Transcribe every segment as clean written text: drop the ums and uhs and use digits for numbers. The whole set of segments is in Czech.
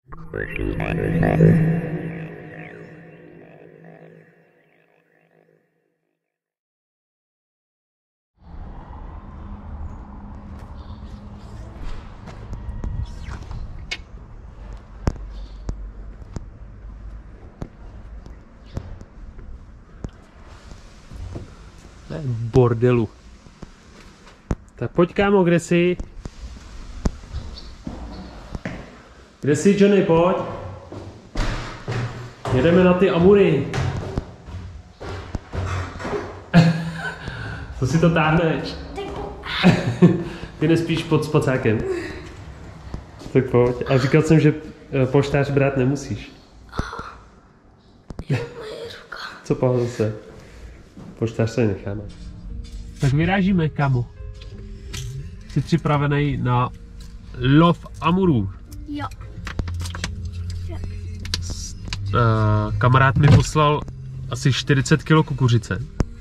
Bordelu. Tak pojď, kámo, kde jsi? Kde jsi, Johnny, pojď. Jedeme na ty Amury. Co si to táhneš? Ty nespíš pod spacákem. Tak pojď. A říkal jsem, že poštář brát nemusíš. Co pál zase? Poštář se necháme. Tak vyrážíme, kámo. Jsi připravený na lov Amurů? Jo. Kamarád mi poslal asi 40 kg kukuřice.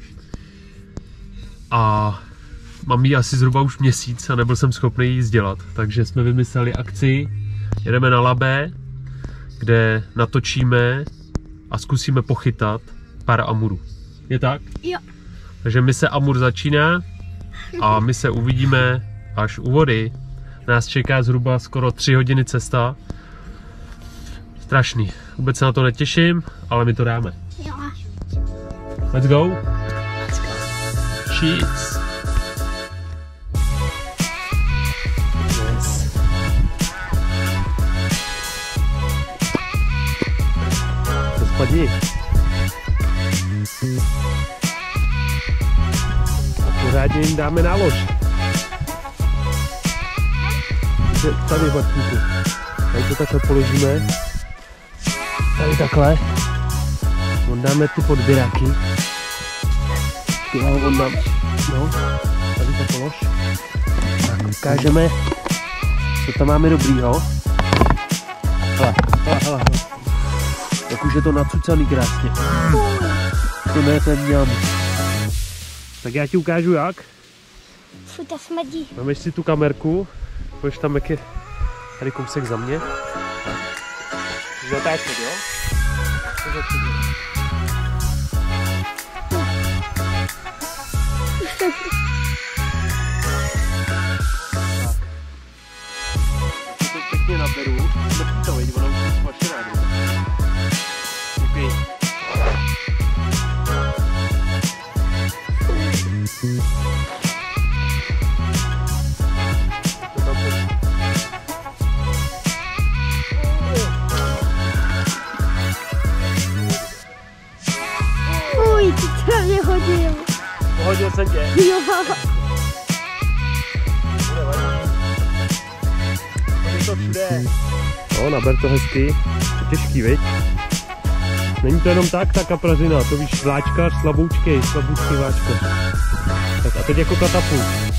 A mám ji asi zhruba už měsíc a nebyl jsem schopný ji dělat. Takže jsme vymysleli akci. Jedeme na Labé, kde natočíme a zkusíme pochytat pár Amurů. Je tak? Jo. Takže mise Amur začíná a my se uvidíme až u vody. Nás čeká zhruba skoro 3 hodiny cesta. Strašný. Vůbec se na to netěším, ale my to dáme. Jo. Let's go. Cheers. Yes. To spadni. A pořádně jim dáme nálož. Tady, Martínku. Tady to takhle položíme. Tady takhle. On dáme ty podběráky. On dám. No, tady to polož. Tak ukážeme, co tam máme dobrýho. Hele. Jak už je to nacucaný krásně. To ne, ten mňam. Tak já ti ukážu jak. Fuj, to smrdí. Máme si tu kamerku. Pojď tam, jak je tady kousek za mě. Můžeš natáčet, jo? Tak. To pěkně naberu. Mrtví to, veď, ono už je smažená. OK. Uj, ty to mě hodil. Pohodil jsem tě. Jo. To všude. No, naber to hezky. Je těžký, viď? Není to jenom tak, ta kaprařina, to víš, vláčkař, slaboučkej vláčkař. Tak a teď jako katapult.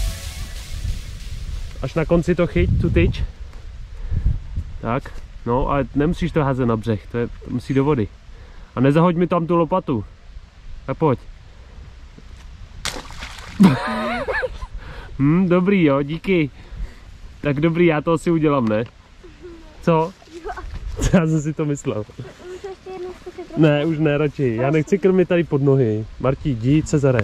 Až na konci to chyť, tu tyč. Tak, no ale nemusíš to házet na břeh, to musí do vody. A nezahoď mi tam tu lopatu. Tak pojď. Dobrý, jo, díky. Tak dobrý, já to asi udělám, ne? Co? Já jsem si to myslel. Ne, už ne, radši. Já nechci krmit tady pod nohy. Martí, jdi, Cezare.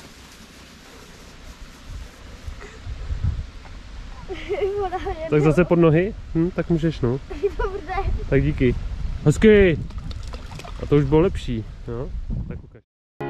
Tak zase pod nohy? Tak můžeš, no. Tak díky. Hezky. A to už bylo lepší, no. Tak ukaž.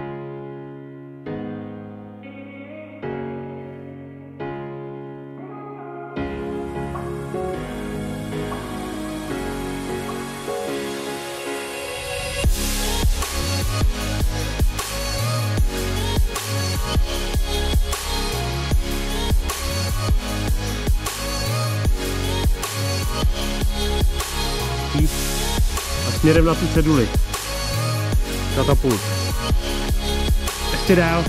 A směrem na tu ceduli. Katapult. Ještě dál.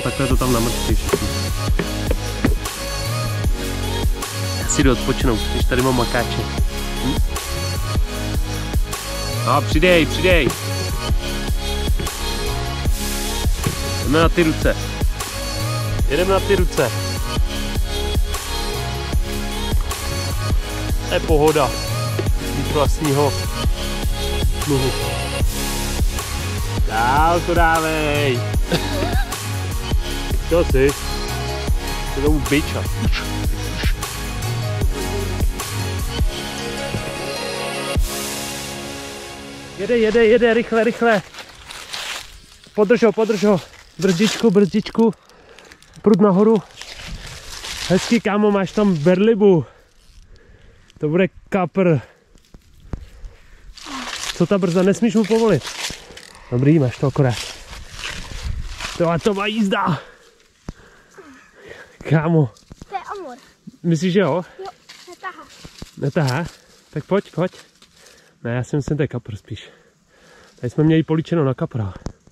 takhle to tam namrčí všichni. Já si jdu odpočinout, když tady mám makáče. No, přidej. Jdeme na ty ruce. Jedeme na ty ruce. To je pohoda. Mít vlastního sluhu. Dál to dávej. Co jsi? To tomu biča. Jede, rychle. Podrž ho. Brzdičku. Prud nahoru. Hezky, kámo, máš tam berlibu. To bude kapr. Co ta brzda, nesmíš mu povolit. Dobrý, máš to akorát. To má jízda. Kámo. To je amor. Myslíš, že jo? Jo, netahá. Netahá? Tak pojď. Ne, já si myslím, to je kapr spíš. Tady jsme měli políčeno na kapra.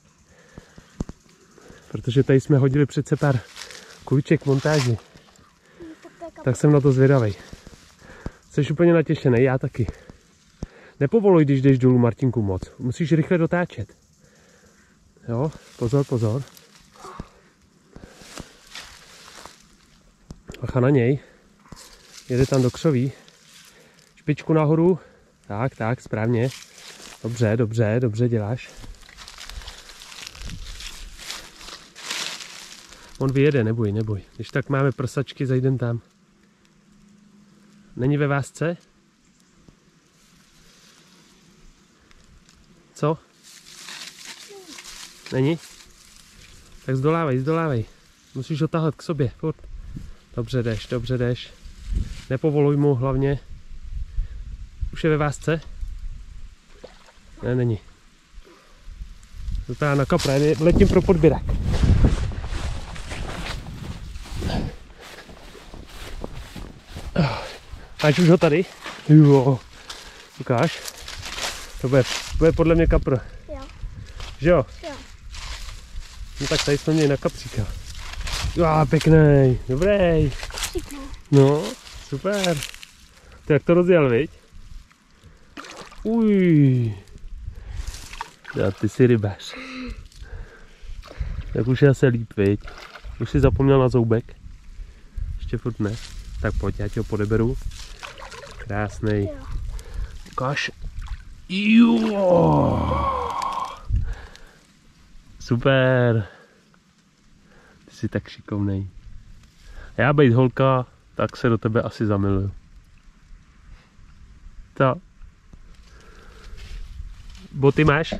Protože tady jsme hodili přece pár kuliček montáži. Tak jsem na to zvědavej. Jsi úplně natěšený, já taky. Nepovoluj, když jdeš dolů, Martinku, moc. Musíš rychle dotáčet. Jo, pozor. Bacha na něj. Jede tam do křoví. Špičku nahoru. Tak, správně. Dobře děláš. On vyjede, neboj. Když tak máme prsačky, zajdem tam. Není ve vásce? Co? Není? Tak zdolávej. Musíš ho tahat k sobě, furt. Dobře jdeš. Nepovoluj mu hlavně. Už je ve vásce? Ne, není. Dotáhá na kapra, letím pro podběrak. Máš už ho tady? Jo. Ukáž. To bude podle mě kapr. Jo. Že jo? Jo. No tak tady jsme měli na kapříka. Jo, pěkný, dobrý. No, super. To jak to rozjel, viď? Uj. Já, ty jsi rybář. Tak už je asi líp, viď? Už jsi zapomněl na zoubek? Ještě furt ne. Tak pojď, já ti ho podeberu. Krásnej. Ukáž. Jo. Super. Ty jsi tak šikovnej. Já bejt holka, tak se do tebe asi zamiluju. To. Boty máš?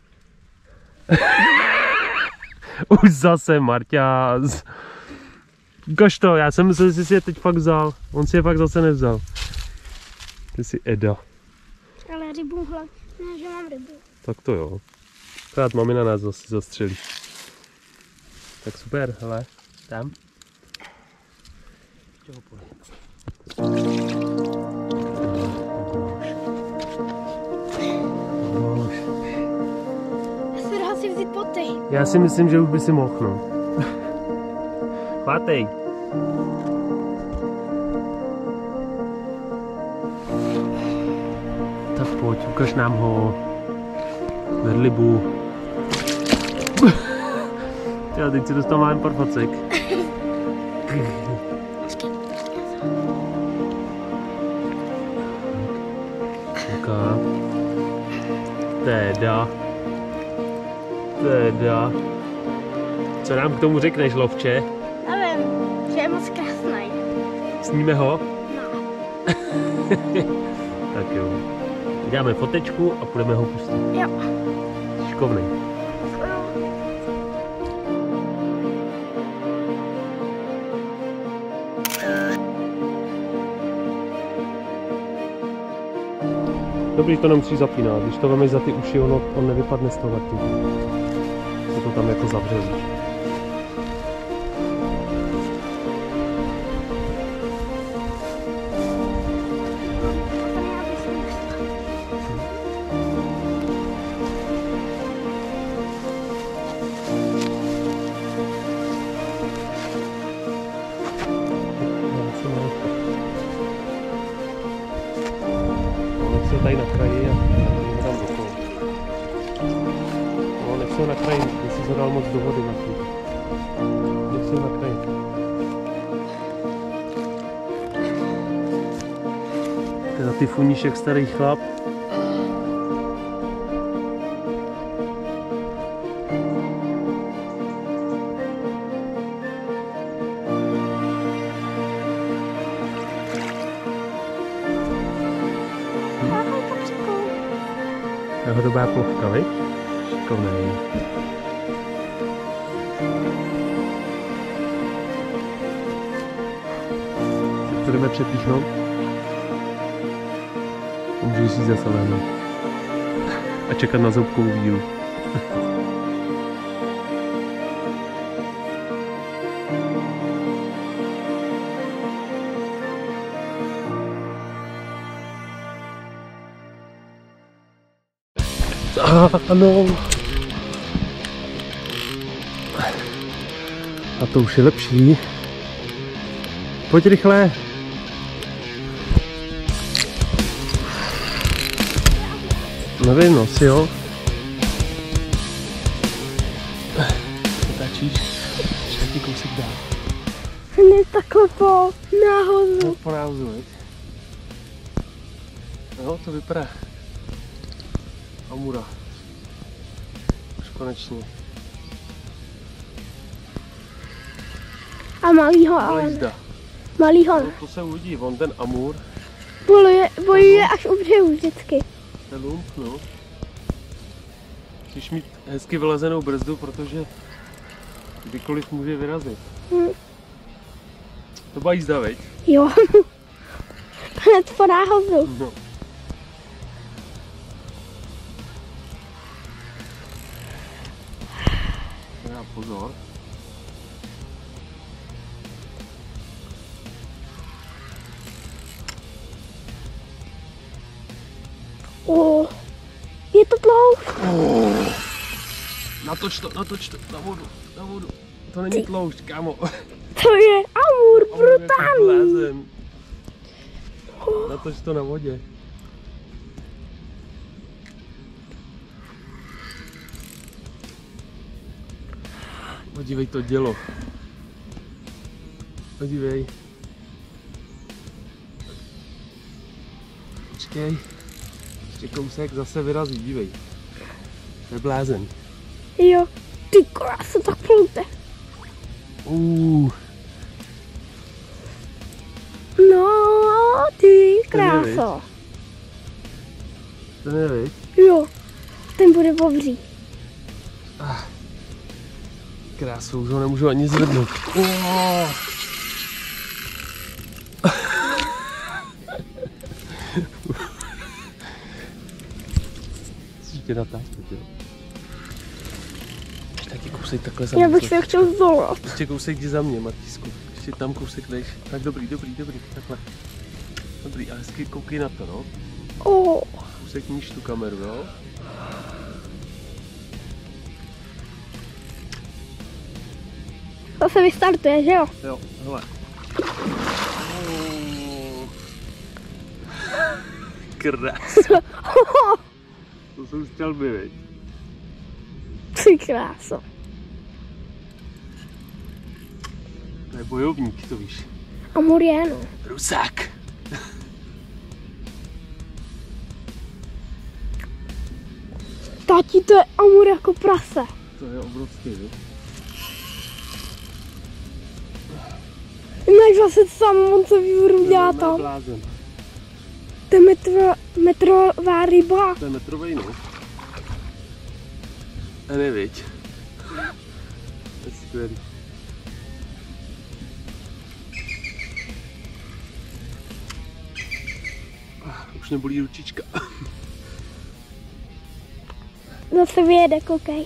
Už zase Marťáz. Ukaž to, já jsem myslel, že jsi je teď fakt vzal. On si je fakt zase nevzal. Ty jsi Eda. Ale rybu hlavně, ne, že mám rybu. Tak to jo. Krát mamina nás zase zastřelí. Tak super, hele, tam. Ještě ho Já se dá si vzít boty. Já si myslím, že už by si mohl, no. Chvátej. Tak pojď, ukaž nám ho. Vedlibu. Já teď si dostal malý porfacek. Uká. Teda. Co nám k tomu řekneš, lovče? Nevím, že je moc krásný. Sníme ho? No. Tak jo. Dáme fotečku a půjdeme ho pustit. Jo. Šikovnej. Dobrý, to nemusí zapínat. Když to vemeš za ty uši, on nevypadne z toho vrtníku. Se to tam jako zavře. Jsou tady na kraji a tam do toho. No, nechcou na kraji, jestli se dal moc do vody na chvíli. Nechcou na kraji. Teda ty funíšek starý chlap. Jahodová plochka, viď? Šikovnej. Teď to jdeme přepíchnout. Můžu si zase lehnout. A čekat na zoubkovou víru. Ano. A to už je lepší. Pojď rychle. Nevím, no si jo. Otáčíš? Ještě taky kousek dál. Ne takhle po náhozu. Po náhozu, veď? No, to vypadá. Amura. Už konečně. A malýho, ale Jízda. malýho. No, to se uvidí, on ten Amur. Bojuje až u břehu vždycky. To je lump, no. Musíš mít hezky vylezenou brzdu, protože kdykoliv může vyrazit. To byla jízda, veď? Jo. Hned po náhozu. No. Já pozor. Je to tloušť. Natoč to, na vodu. To není tloušť, kámo. To je Amur, brutální. Natoč to na vodě. Podívej to dělo. Podívej. Počkej. Ještě kousek zase vyrazí, dívej. To je blázen. Jo, ty krása, tak ploute. No, ty kráso. To nevíš? Jo, ten bude obří. Krásu, už ho nemůžu ani zvednout. Tě natáčet, jo. Ještě taky kousek takhle za mě. Já bych se chtěl zdolat. Ještě kousek jdi za mě, Martísku. Ještě tam kousek než. Tak dobrý, takhle. Dobrý, a hezky koukej na to, no. Kousek níž tu kameru, jo. To se vystartuje, že jo? Jo, hele. Krása. To jsou střelby, viď? Ty kráso. To je bojovník, to víš. Amur je, no. Rusák. Tati, to je Amur jako prase. To je obrovský, viď? Máš zase sám, on se vývoru dělá tam. To je metrová ryba. To je metrovej, no. A neviď. To je skvělý. Už nebolí ručička. Zase vyjede, koukej.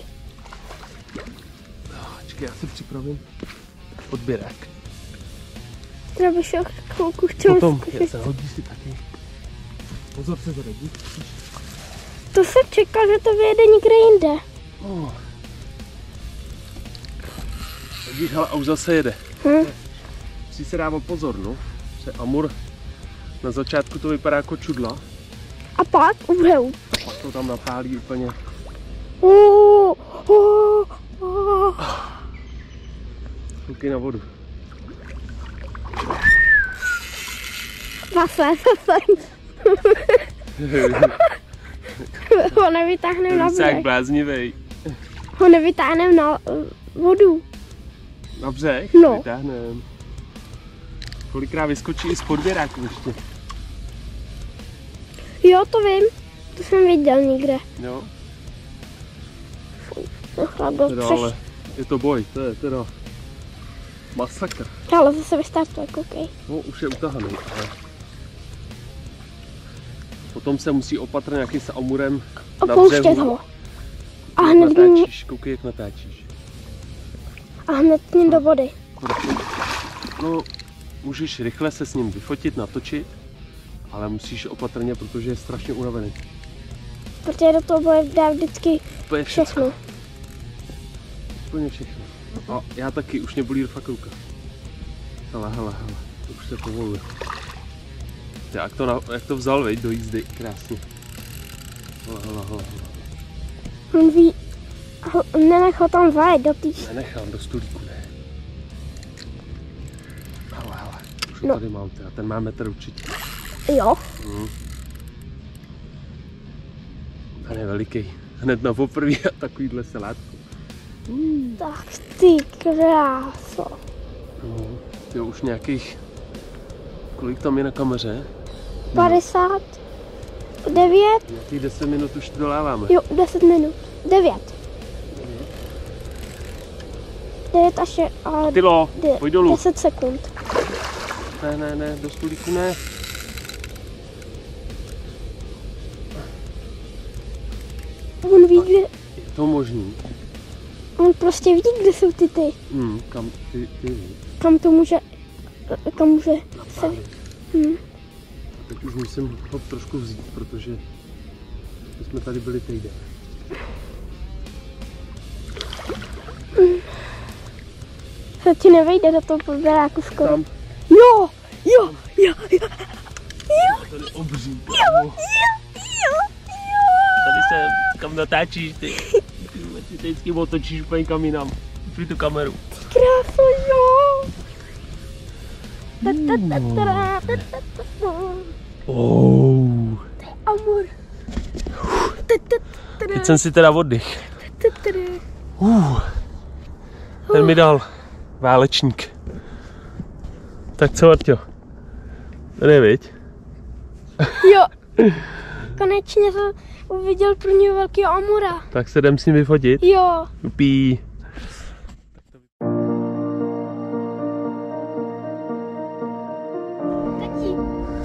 Počkej, já si připravím odběrák. Třeba bych šel chvilku chtěl zkusit. Se hodí si taky. Pozor se zaradí. To jsem čekal, že to vyjede někde jinde. Vidíš, hele, a už zase jede. Musí se dávat pozor, no. Že Amur, na začátku to vypadá jako čudla. A pak umřou. Pak to tam napálí úplně. Koukej na vodu. Zase. Ho nevytáhneme na Jsi jak břeh. bláznivej. Ho nevytáhneme na vodu. Na břeh? No. Vytáhnem. Kolikrát vyskočí i z podběráku ještě. Jo, to vím. To jsem viděl někde. Jo. Teda, Ale je to boj, to je teda masakr. ale zase vystartuje, koukej. No, už je utahaný, ale potom se musí opatrně nějakým amurem na Opouštět břehu. ho. A hned natáčíš, koukej jak natáčíš. s ním do vody. No, můžeš rychle se s ním vyfotit, natočit, ale musíš opatrně, protože je strašně unavený. Protože do toho bude dát vždycky Úplně všechno. Úplně všechno. A já taky, už mě bolí fakt ruka. Hele, to už se povoluje. Jak to vzal, veď, do jízdy, krásně. Hele. On ví, nenech ho tam zajet do týž. Nenechám, do stolíku, ne. Hele, už No. tady mám, ten má metr určitě. Jo. Ten je veliký. Hned na poprvé a takovýhle salátku. Tak ty kráso. Jo, už nějakých, kolik tam je na kameře? 59, Nějakých 10 minut už doláváme. jo, 10 minut. 9. 9 až je, ale Tylo, pojď dolů. 10 sekund. Ne, do stolíku ne. On ví, kde, Je to možný. on prostě ví, kde jsou ty. Kam ty Kam to může, se, napálit. Teď už musím ho trošku vzít, protože my jsme tady byli týden. se ti nevejde do toho podběráku skoro. Tam. Jo. Tady obří. Tady se, kam natáčíš ty. Ty vždycky otočíš úplně kam jinam. Upři tu kameru. Kráso, jo. Amor. Teď jsem si teda oddych. Ten mi dal válečník. Tak co, Marťo? To ne, viď? Jo. Konečně jsem uviděl prvního velkého amura. Tak se jdem s ním vyfotit. Jo. Upí. Tati.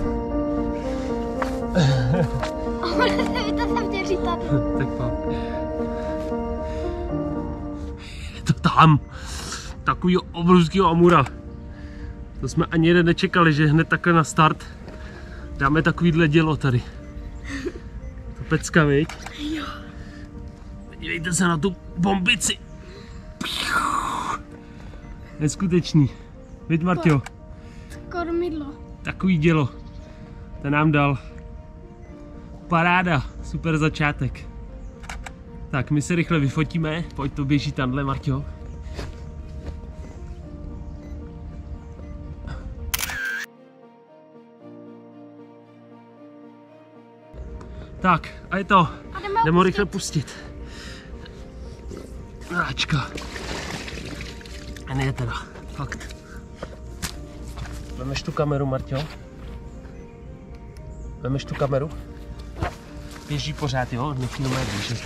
Amor, to jsem tě říkal. Tak pak. Je to tam. Takový obrovský amura. To jsme ani jeden nečekali, že hned takhle na start dáme takovýhle dělo tady. To pecka, viď? Jo. Podívejte se na tu bombici. Neskutečný. Viď, Marťo? Kormidlo. Takový dělo. Ten nám dal. Paráda. Super začátek. Tak, my se rychle vyfotíme. Pojď, to běží tamhle, Marťo. Tak, a je to. Jdeme ho rychle pustit. Ačka. A ne teda, fakt. Vemeš tu kameru, Marťo? Vemeš tu kameru? Běží pořád, jo? Nechci běžet.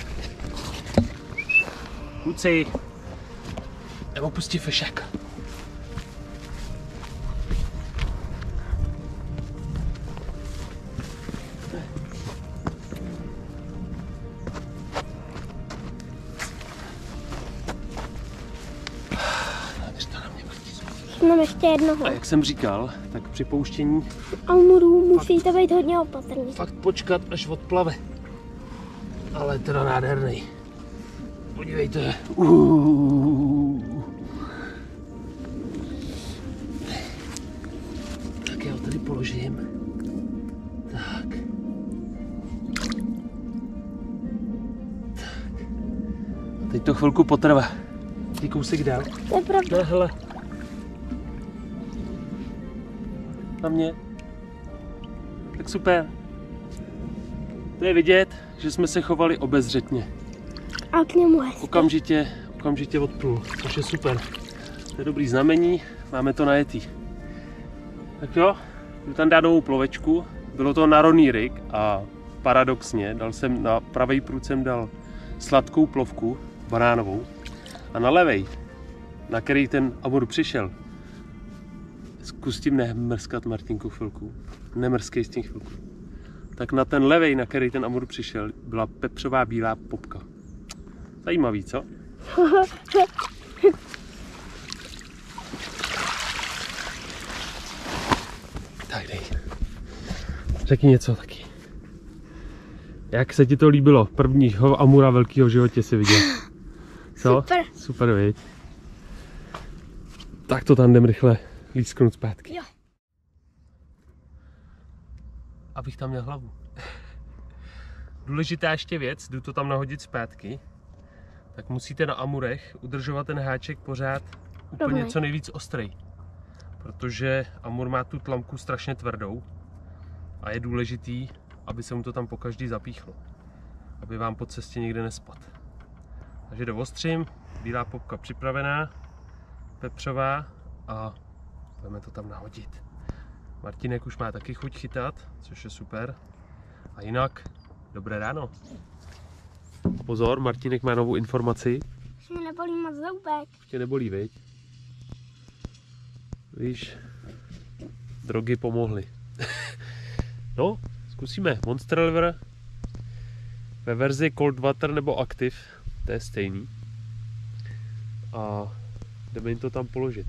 Kluci, nebo pustí fešák. Mám ještě jednoho. A jak jsem říkal, tak při pouštění Amurů musíte být hodně opatrní. fakt počkat, až odplave. Ale teda nádherný. Podívejte. Tak já ho tady položím. Tak. Teď to chvilku potrvá. Ty kousek dál. To je pravda. Ne, hele. Na mě. Tak super. To je vidět, že jsme se chovali obezřetně. A k němu hezky. Okamžitě odplul, což je super. To je dobrý znamení, máme to najetý. Tak jo, jdu tam dát novou plovečku. Bylo to na ronný rig a paradoxně dal jsem na pravý prut jsem dal sladkou plovku, banánovou, a na levej, na který ten amur přišel, zkus tím nemrskat, Martinku, chvilku. Nemrskej s tím chvilku. Tak na ten levej, na který ten amur přišel, byla pepřová bílá popka. Zajímavý, co? Tak dej. Řekni něco taky. Jak se ti to líbilo? Prvního amura velkého v životě si viděl. Co? Super. Super, viď? Tak to tam jdem rychle lísknout zpátky. Jo. Abych tam měl hlavu. Důležitá ještě věc, jdu to tam nahodit zpátky, tak musíte na amurech udržovat ten háček pořád úplně co nejvíc ostrej. Protože amur má tu tlamku strašně tvrdou a je důležitý, aby se mu to tam pokaždý zapíchlo. Aby vám po cestě nikde nespad. Takže doostřím, bílá popka připravená, pepřová a budeme to tam nahodit. Martinek už má taky chuť chytat, což je super. A jinak, dobré ráno. Pozor, Martinek má novou informaci. Už mě nebolí moc zoubek. Už tě nebolí, viď? Víš, drogy pomohly. No, zkusíme. Monster Liver ve verzi Cold Water nebo Active, to je stejný. A jdeme jim to tam položit.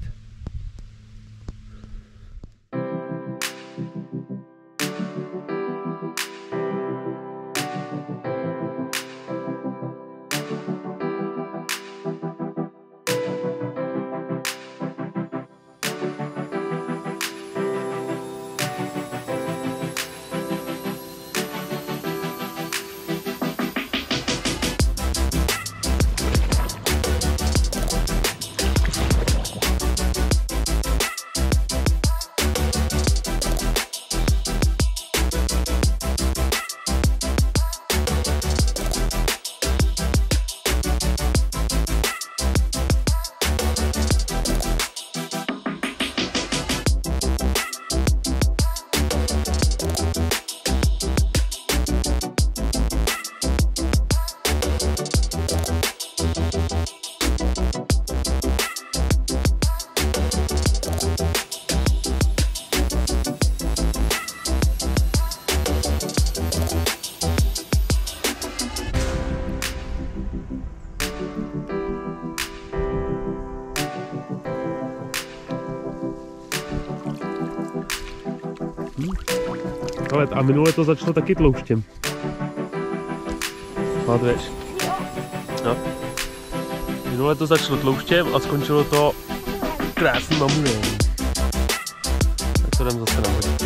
A minule to začalo taky tlouštěm. Hladuješ. No. Minule to začalo tlouštěm a skončilo to krásným amurem. Tak to jdem zase nahodit.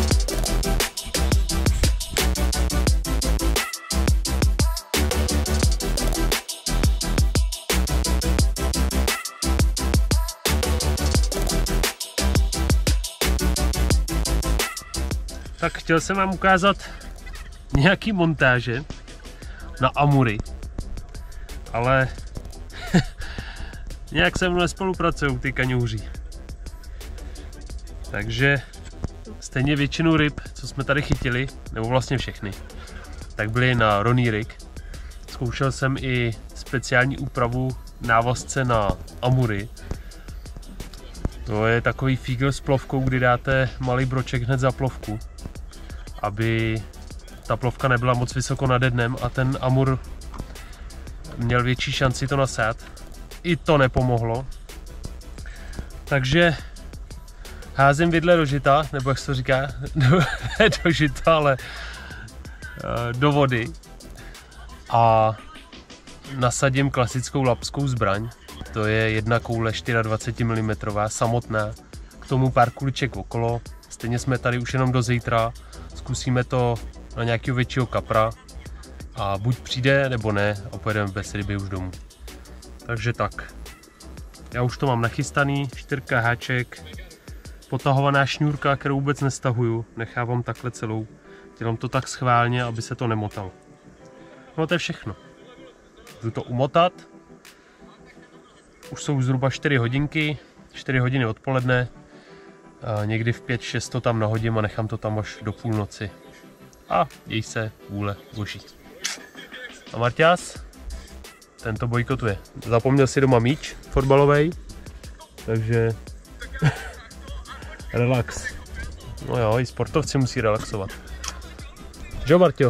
Tak chtěl jsem vám ukázat nějaký montáže na amury, ale nějak se mnou nespolupracují ty kaňouři. Takže stejně většinu ryb, co jsme tady chytili, nebo vlastně všechny, tak byly na ronný rig. Zkoušel jsem i speciální úpravu návazce na amury. To je takový fígl s plovkou, kdy dáte malý broček hned za plovku, aby ta plovka nebyla moc vysoko nade dnem a ten amur měl větší šanci to nasát. I to nepomohlo. Takže házím vidle do žita, nebo jak se to říká, do žita, ale do vody. A nasadím klasickou lapskou zbraň. To je jedna koule 24 mm samotná. K tomu pár kuliček okolo. Stejně jsme tady už jenom do zítra. Zkusíme to na nějakého většího kapra. A buď přijde, nebo ne, a pojedeme bez ryby už domů. Takže tak. Já už to mám nachystaný, 4 háček, potahovaná šňůrka, kterou vůbec nestahuju, nechávám takhle celou. Dělám to tak schválně, aby se to nemotalo. No to je všechno. Jdu to umotat. Už jsou zhruba 4 hodinky, 4 hodiny odpoledne. A někdy v 5-6 to tam nahodím a nechám to tam až do půlnoci. A děj se vůle boží. A Marťas? Ten to bojkotuje. Zapomněl si doma míč fotbalový, takže relax. No jo, i sportovci musí relaxovat. Jo, Marťo?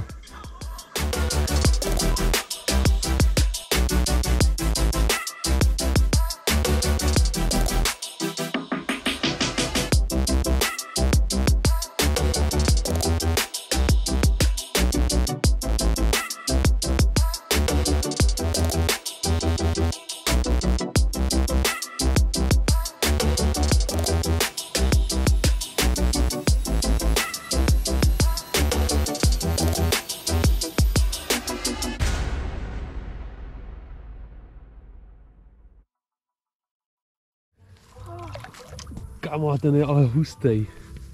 Kámo, ten je ale hustý.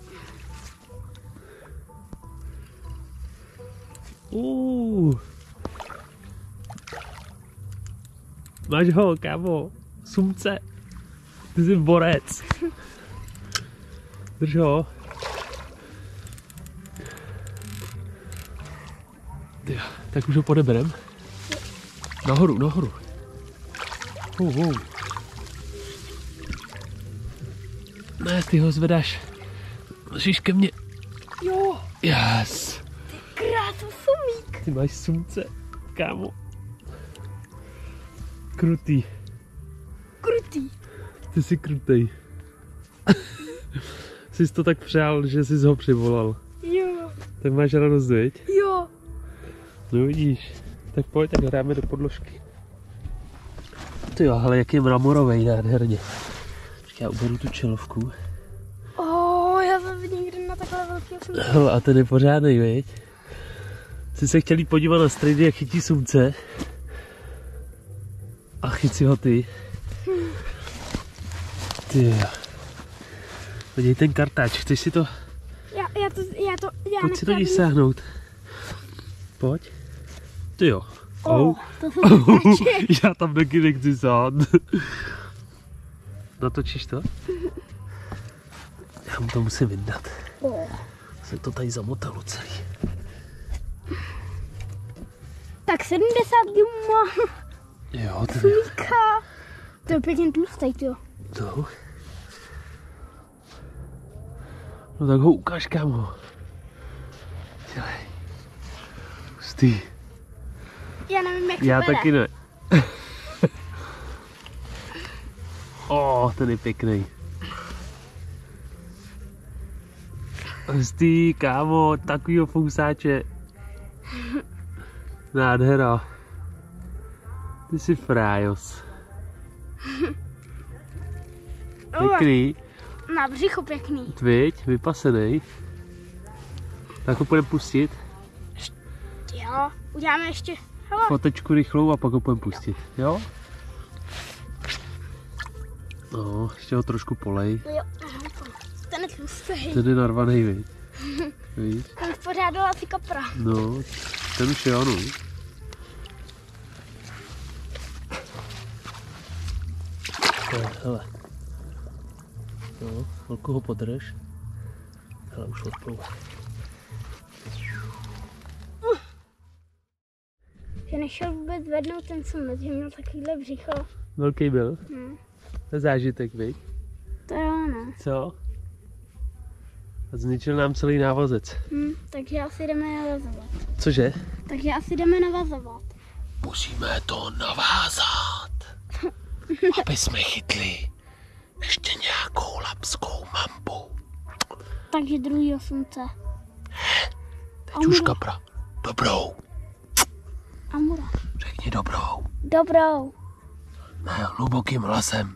Máš ho, kámo. Sumce. Ty jsi borec. Drž ho. Tak už ho podeberem. Nahoru, nahoru. Ne, ty ho zvedáš. Musíš ke mně. Jo. Yes. Ty krásu sumík. Ty máš sumce, kámo. Krutý. Krutý. Ty jsi krutej. Jsi to tak přál, že jsi ho přivolal. Jo. Tak máš radost, viď? Jo. No vidíš. Tak pojď, tak hráme do podložky. Ty jo, ale jak je mramorovej, nádherně. Já uberu tu čelovku. Já jsem nikdy na takhle velký sumce. Hele, a ten je pořádnej, viď? Jsi se chtěl jít podívat na strejdy, jak chytí sumce. A chyť si ho ty. Ty jo. Podívej ten kartáč, chceš si to? Pojď si to jdi sáhnout. Pojď. Ty jo. To jsou Já tam taky nechci sát. Natočíš to? Já mu to musím vyndat. Jsem to tady zamotalo celý. Tak 70 gimů. Jo, to je. Sumíka. To je pěkně tlustý, jo. To? No tak ho ukáž, kámo. Dělej. Hustý. Já nevím, jak Já to bere. taky ne. Ten je pěkný. Hustý, kámo, takovýho fousáče. Nádhera. Ty jsi frájos. Pěkný. Na břicho pěkný. Tviď, vypasený. Tak ho půjdeme pustit. Jo, uděláme ještě. Hele. Fotečku rychlou a pak ho půjdeme pustit, jo? No, ještě ho trošku polej. Jo, ten je tlustý. Ten je narvaný, viď? Víš? Ten už pořád dala asi kapra. No, ten už je ono. Hele. No, chvilku ho podrž. Hele, už odplouvá. Že nešel vůbec zvednout ten sumec, že měl takovýhle břicho. Velký byl? No. To je zážitek, viď? To jo, ne. Co? A zničil nám celý návazec. Takže asi jdeme navazovat. Cože? Takže asi jdeme navazovat. Musíme to navázat, aby jsme chytli ještě nějakou lapskou mambu. Takže druhý slunce. Teď už kapra. Dobrou. Amura. Řekni dobrou. Dobrou. Ne, hlubokým hlasem.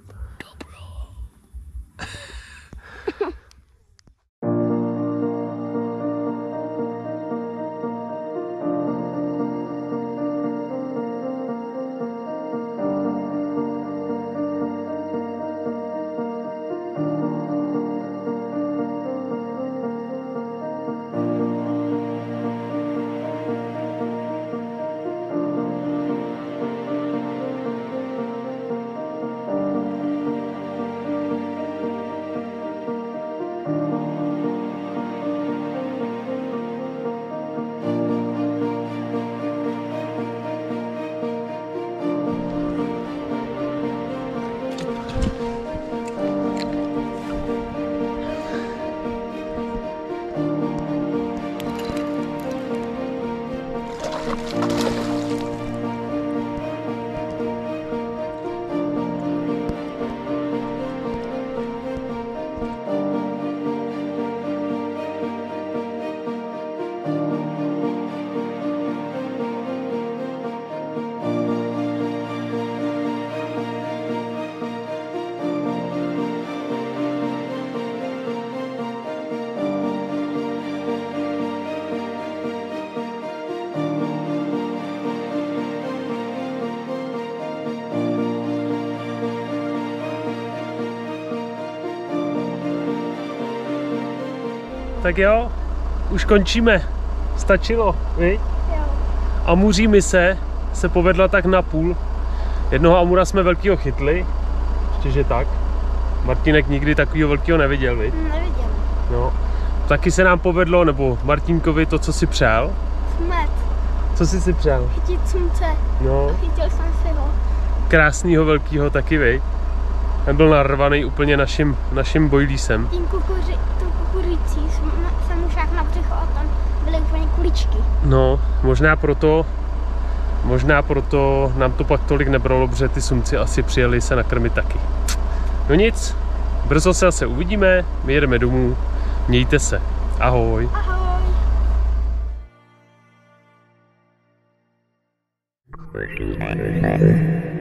Tak jo, už končíme. Stačilo, viď? Jo. Amuří mise se povedla tak na půl. Jednoho amura jsme velkýho chytli, ještě že tak. Martínek nikdy takového velkýho neviděl, viď? Neviděl. No. Taky se nám povedlo, nebo Martínkovi to, co si přál. Smet. Co jsi si přál? Chytit slunce. No. A chytil jsem si ho. Krásnýho velkýho taky, viď? Ten byl narvaný úplně naším bojlísem. Tím kukuřící jsem už jak na břicho a tam byly úplně kuličky. No, možná proto nám to pak tolik nebralo, protože ty sumci asi přijeli se nakrmit taky. No nic, brzo se zase uvidíme, my jedeme domů, mějte se, ahoj. Ahoj.